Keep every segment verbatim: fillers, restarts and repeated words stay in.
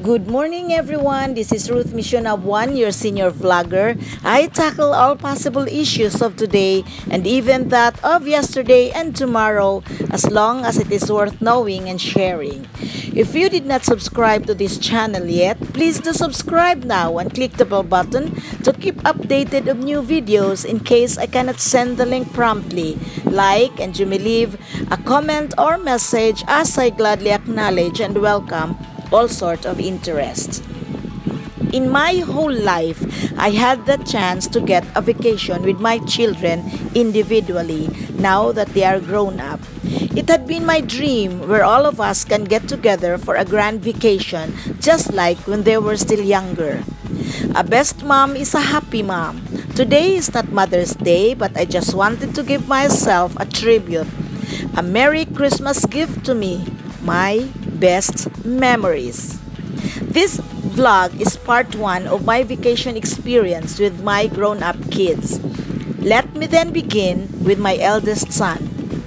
Good morning, everyone. This is Ruth Missionabuan, your senior vlogger. I tackle all possible issues of today and even that of yesterday and tomorrow, as long as it is worth knowing and sharing. If you did not subscribe to this channel yet, please do subscribe now and click the bell button to keep updated of new videos in case I cannot send the link promptly. Like and you may leave a comment or message as I gladly acknowledge and welcome all sorts of interest. In my whole life, I had the chance to get a vacation with my children individually now that they are grown up. It had been my dream where all of us can get together for a grand vacation just like when they were still younger. A best mom is a happy mom. Today is not Mother's Day, but I just wanted to give myself a tribute, a Merry Christmas gift to me, my best memories. This vlog is part one of my vacation experience with my grown-up kids. Let me then begin with my eldest son.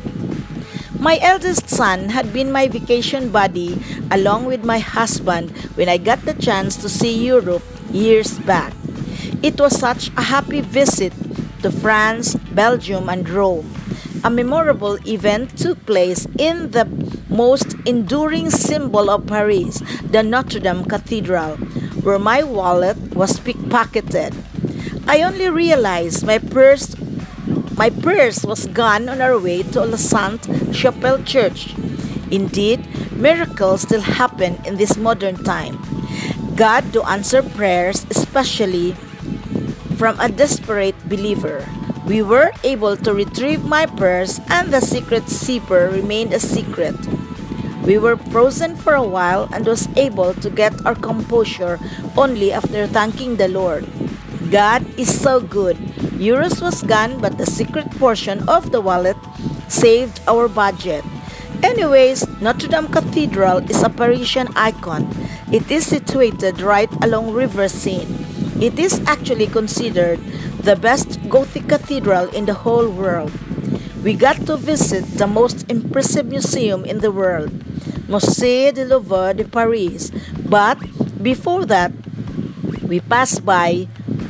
My eldest son had been my vacation buddy along with my husband when I got the chance to see Europe years back. It was such a happy visit to France, Belgium, and Rome. A memorable event took place in the most enduring symbol of Paris, the Notre Dame Cathedral, where my wallet was pickpocketed. I only realized my purse, my purse was gone on our way to La Sainte-Chapelle Church. Indeed, miracles still happen in this modern time. God do answer prayers, especially from a desperate believer. We were able to retrieve my purse and the secret zipper remained a secret. We were frozen for a while and was able to get our composure only after thanking the Lord. God is so good. Euros was gone, but the secret portion of the wallet saved our budget. Anyways, Notre Dame Cathedral is a Parisian icon. It is situated right along River Seine. It is actually considered the best Gothic cathedral in the whole world. We got to visit the most impressive museum in the world, Musée du Louvre de Paris. But before that, we passed by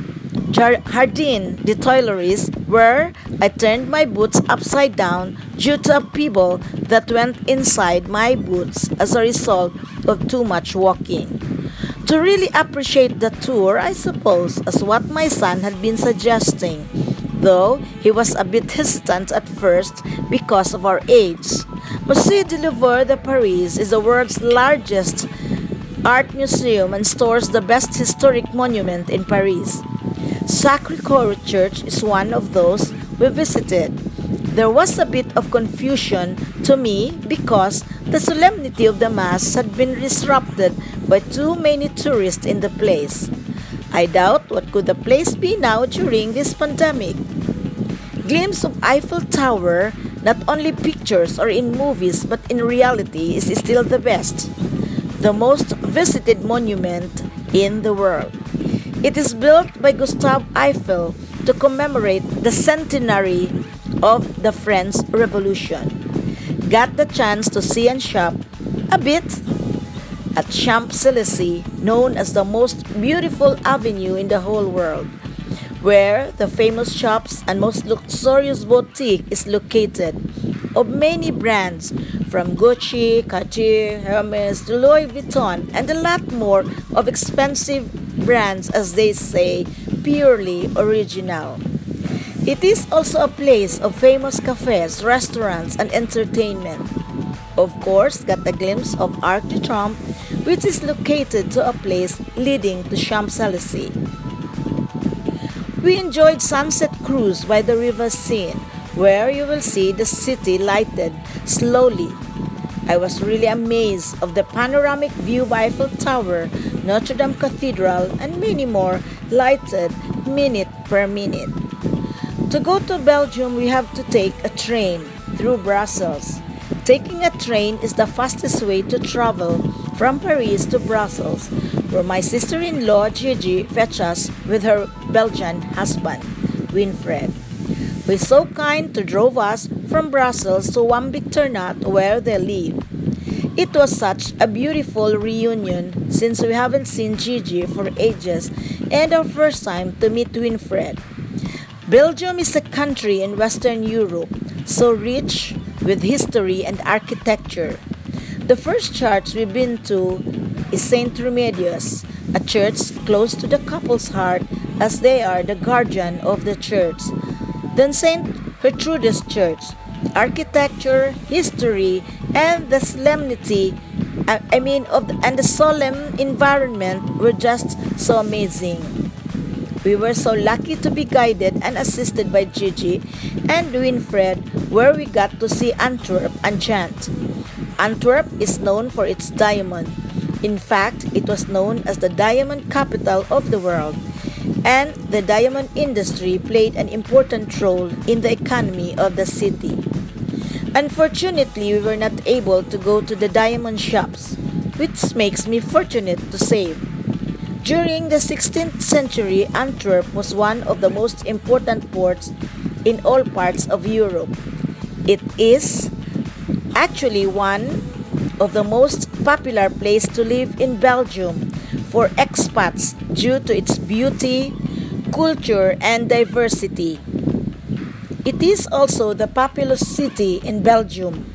Jardin des Tuileries, where I turned my boots upside down due to a pebble that went inside my boots as a result of too much walking. To really appreciate the tour, I suppose, as what my son had been suggesting, though he was a bit hesitant at first because of our age. Musée du Louvre de Paris is the world's largest art museum and stores the best historic monument in Paris. Sacré-Cœur Church is one of those we visited. There was a bit of confusion to me because the solemnity of the Mass had been disrupted by too many tourists in the place. I doubt what could the place be now during this pandemic. Glimpse of Eiffel Tower, not only pictures or in movies but in reality, is still the best, the most visited monument in the world. It is built by Gustave Eiffel to commemorate the centenary of the French Revolution. Got the chance to see and shop a bit at Champs-Élysées, known as the most beautiful avenue in the whole world, where the famous shops and most luxurious boutique is located, of many brands from Gucci, Cartier, Hermes, Louis Vuitton, and a lot more of expensive brands, as they say, purely original. It is also a place of famous cafes, restaurants, and entertainment. Of course, got a glimpse of Arc de Triomphe, which is located to a place leading to Champs-Élysées. We enjoyed sunset cruise by the River Seine, where you will see the city lighted slowly. I was really amazed of the panoramic view by Eiffel Tower, Notre Dame Cathedral, and many more lighted minute per minute. To go to Belgium, we have to take a train through Brussels. Taking a train is the fastest way to travel from Paris to Brussels, where my sister-in-law Gigi fetched us with her Belgian husband, Winfred, who is so kind to drove us from Brussels to Wambik Ternat, where they live. It was such a beautiful reunion since we haven't seen Gigi for ages and our first time to meet Winfred. Belgium is a country in Western Europe, so rich with history and architecture. The first church we've been to is Saint Remedios, a church close to the couple's heart as they are the guardian of the church. Then Saint Gertrudis Church. Architecture, history, and the solemnity, I, I mean, of the, and the solemn environment were just so amazing. We were so lucky to be guided and assisted by Gigi and Winfred, where we got to see Antwerp and Ghent. Antwerp is known for its diamond. In fact, it was known as the diamond capital of the world, and the diamond industry played an important role in the economy of the city. Unfortunately, we were not able to go to the diamond shops, which makes me fortunate to say. During the sixteenth century, Antwerp was one of the most important ports in all parts of Europe. It is actually one of the most popular places to live in Belgium for expats due to its beauty, culture, and diversity. It is also the populous city in Belgium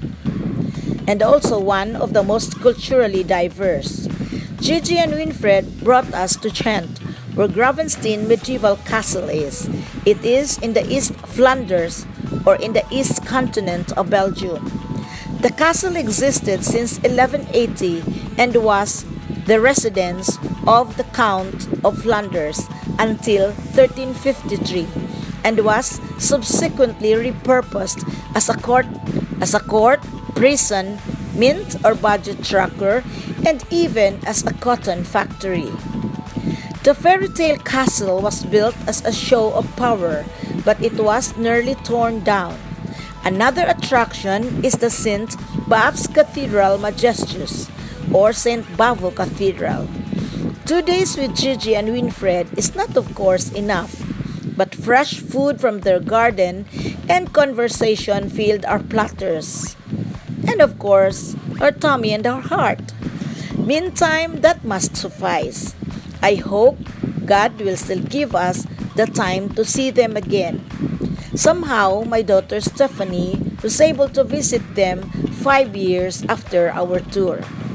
and also one of the most culturally diverse. Gigi and Winfred brought us to Ghent, where Gravenstein medieval castle is. It is in the East Flanders or in the East continent of Belgium. The castle existed since eleven eighty and was the residence of the Count of Flanders until thirteen fifty-three and was subsequently repurposed as a court, as a court, prison, mint or budget tracker, and even as a cotton factory. The fairy tale castle was built as a show of power, but it was nearly torn down. Another attraction is the Saint Bav's Cathedral Majestuous, or Saint Bavo Cathedral. Two days with Gigi and Winfred is not, of course, enough, but fresh food from their garden and conversation filled our platters. And of course, our tummy and our heart. Meantime, that must suffice. I hope God will still give us the time to see them again. Somehow, my daughter Stephanie was able to visit them five years after our tour.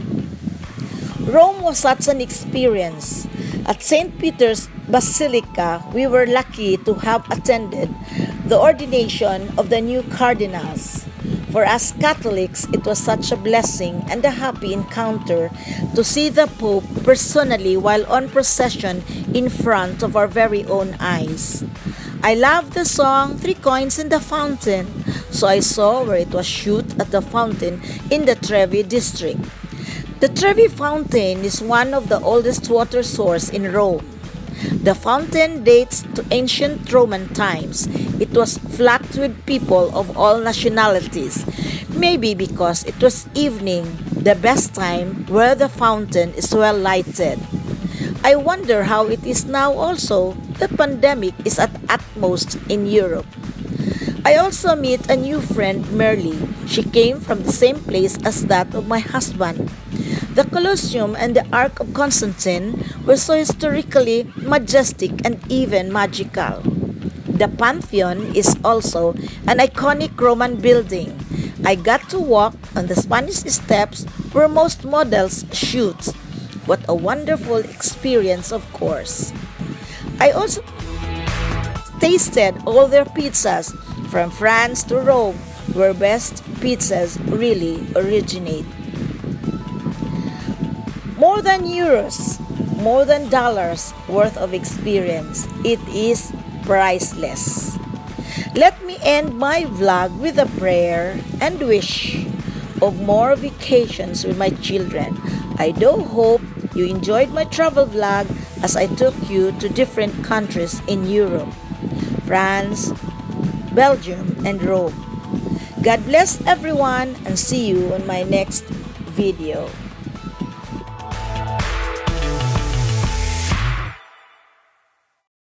Rome was such an experience. At Saint Peter's Basilica, we were lucky to have attended the ordination of the new cardinals. For us Catholics, it was such a blessing and a happy encounter to see the Pope personally while on procession in front of our very own eyes. I love the song Three Coins in the Fountain, so I saw where it was shoot at the fountain in the Trevi district. The Trevi Fountain is one of the oldest water sources in Rome. The fountain dates to ancient Roman times. It was flocked with people of all nationalities, maybe because it was evening, the best time where the fountain is well lighted. I wonder how it is now also. The pandemic is at utmost in Europe. I also meet a new friend, Merly. She came from the same place as that of my husband. The Colosseum and the Ark of Constantine were so historically majestic and even magical. The Pantheon is also an iconic Roman building. I got to walk on the Spanish steps where most models shoot. What a wonderful experience, of course. I also tasted all their pizzas from France to Rome, where best pizzas really originate. More than euros, more than dollars worth of experience. It is priceless. Let me end my vlog with a prayer and wish of more vacations with my children. I do hope you enjoyed my travel vlog as I took you to different countries in Europe, France, Belgium, and Rome. God bless everyone and see you on my next video.